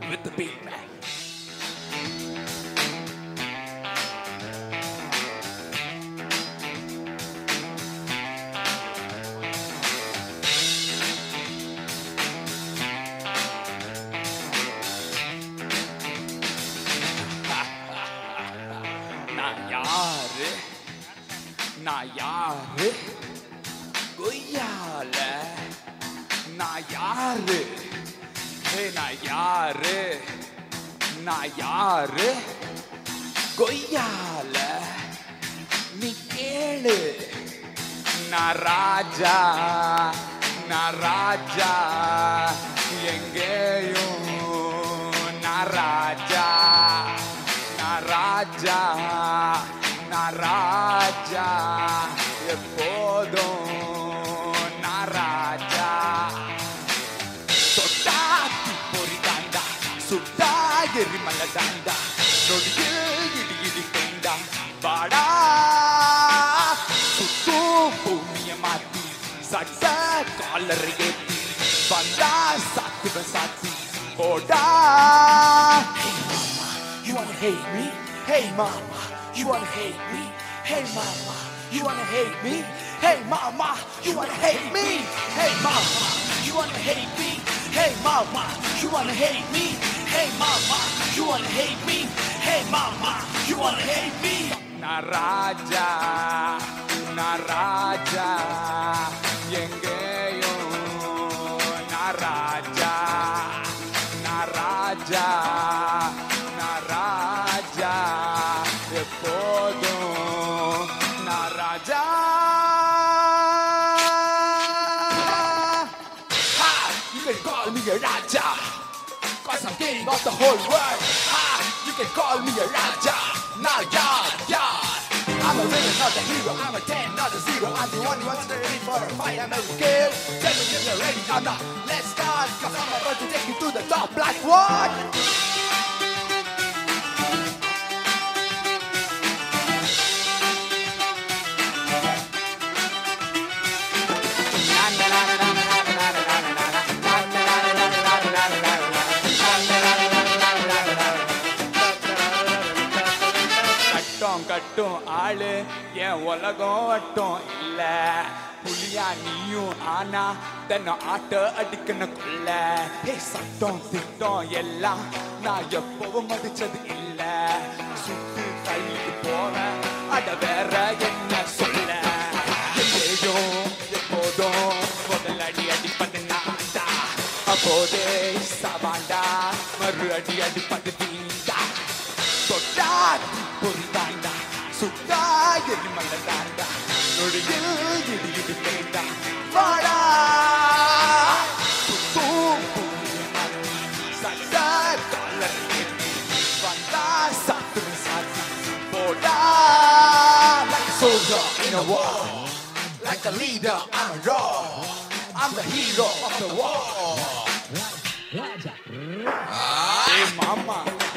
with the beat, man. நான் யாரு கொய்யால நான் யாரு நான் யாரு கொய்யால நீ கேளு நான் ராஜா எங்கேயும் நான் ராஜா எப்போதும் நான் ராஜா தொட்டாத்தி பொறி தாண்டா சுட்டா எரிமலை தாண்டா நொடியில் இடி பெண்டா வாடா சுத்தும் பூமிய மாத்தி சட்ட காலரை ஏத்தி வந்தா சாத்தி போடா. Hey mama, you wanna hate me? Hey mama, you wanna hate me? Hey mama, you wanna hate me? Hey mama, you wanna hate me? Hey mama, you wanna hate me? Hey mama, you wanna hate me? Hey mama, you wanna hate me? Hey mama, you wanna hate me? Na raja yengeyo na raja எப்போதும் நான் ராஜா. Ha! You can call me a Raja, cause I'm king of the whole world. Ha! You can call me a Raja. Now yeah. I'm a villain, not a hero. I'm a 10, not a 0. I'm the one who's ready for a fight. I'm a kill. Tell me if you're ready or not. Let's start, cause I'm about to take you to the top like what? கட்டும் ஆளு என் உலகம் வட்டம் இல்ல புலியா நீயும் ஆனா தன்னை ஆட்ட அடிக்கணும் கொள்ள. சட்டம் திட்டம் எல்லாம் நான் எப்பவும் மதிச்சது இல்ல சுட்டு தள்ளிட்டு போவேன் அட வேற என்ன சொல்ல. எங்கேயும் எப்போதும் முதல் அடிப்பது நான்டா அப்போதே சவாண்டா மறு அடிப்பது தீண்டா தொட்டாத்தி பொறி தாண்டா சுட்டா எரிமலை தாண்டா நொடியில் இடி பெண்டா வாடா சுத்தும் பூமிய மாத்தி சட்ட காலரை ஏத்தி வந்தா சாத்தி போடா. Like a soldier in a war, like a leader I'm a raw, I'm the hero of the war. Hey mama